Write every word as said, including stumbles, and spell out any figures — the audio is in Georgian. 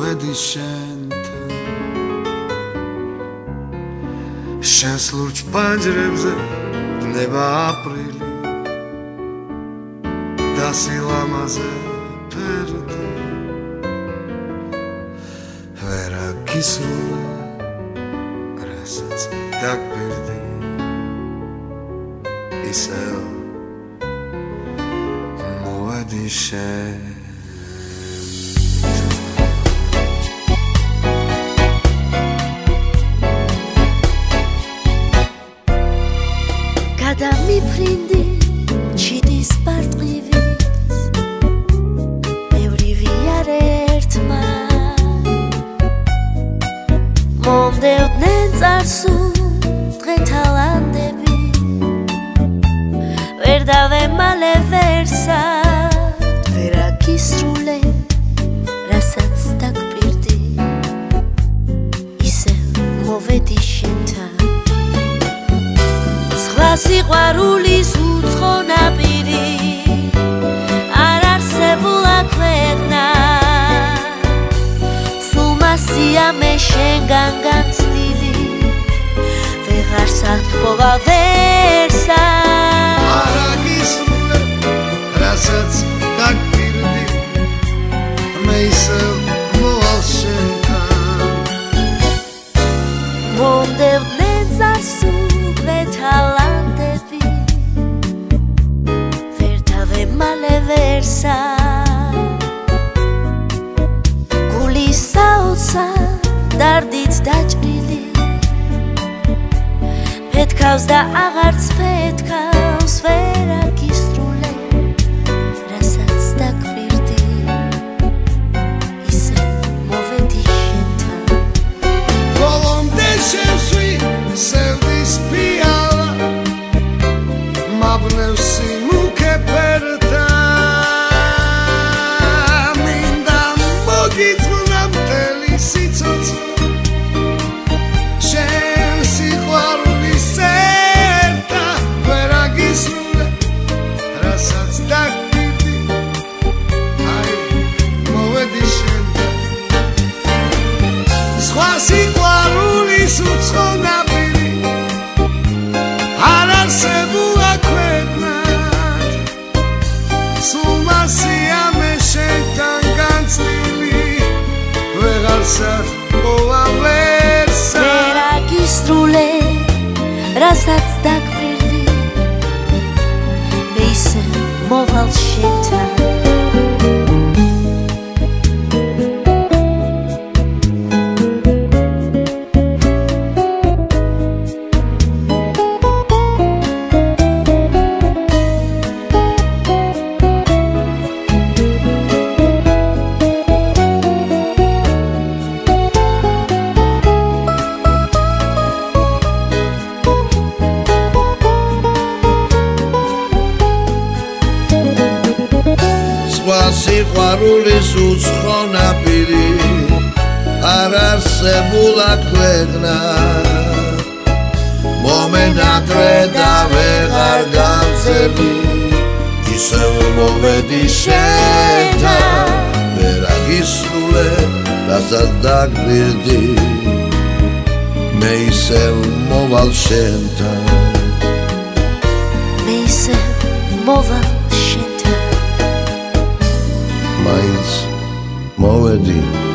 მოვედი შენთან შენს ლურჯ პანჯრებზე ნება აპრილი და სილამაზე ფერდა ვერ აგისრულე რასაც დაგბერდი ისევ მოვედი შენთან და მიფრინდი ჩიტის პარტყივით ბევრი ვიარე ერთმა მომდევდნენ წარსულ დღეთა ლანდები ვერ დავემალე ვერსად ვერ აგისრულე რასაც დაგპირდი ისევ მოვედი შენთან სიყვარულის უცხო ნაპირი არ არსებულა ქვეყნა სულ მასია მე შენგან განცდილი ვეღარ სათხოვა ვერსა არ აგისრულე რასაც დაგპირდი მე ისევ მოვალ შენთან მომდევდნენ წარსულ დღეთა ლანდები ვერ დავემალე ვერსა გული საოცა დარდით დაჭრილი ფეთქავს და აღარც ფეთქავს ვერ აგისრულე რასაც დაგპირდი ისე მოვედი შენთან ბოლომდე შევსვი სევდის პიალა მაბნევსი მუქე ფერთა მინდა მოგიძღვნა მთელი სიცოცხლე შენ სიყვარულის ერთა ვერ აგისრულე რასაც დაგპირდი აი მოვედი შენთან სხვა სიყვარულის უცხო ნაპირი არ არსებულა ქვეყნად სულ მასია მე შენთან განცდილი ვეღარ სათხოვა ვერსა ვერ აგისრულე რასაც დაგპირდი მე ისე მოვალ შენთან სიყვარულის უცხო ნაპირი არ არსებულა ქვეყნა მომენატრე და ვეღარ გავწევი ისევ მოვედი შენთან ვერ აგისრულე რასაც დაგპირდი მე ისევ მოვალ შენთან მე ისევ მოვალ მაინც მოვედი